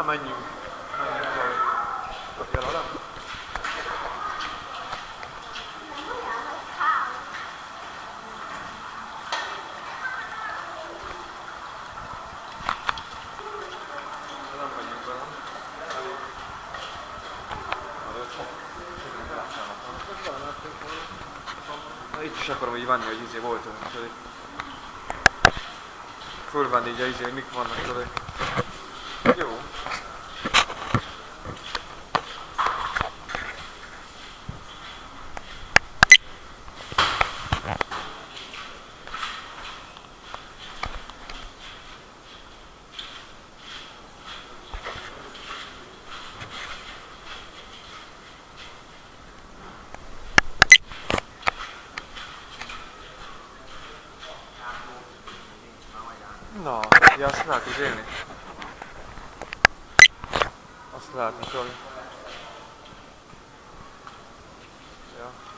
menjünk. Menjünk valahogy. Kell oda? Nem megyünk bele. Elég. Na itt is akarom így venni, hogy izé volt olyan. Fölvenni így a izé, hogy mik vannak tőle. Jó. Na, ja, azt lehet úgy élni. Azt lehetne tőle. Ja.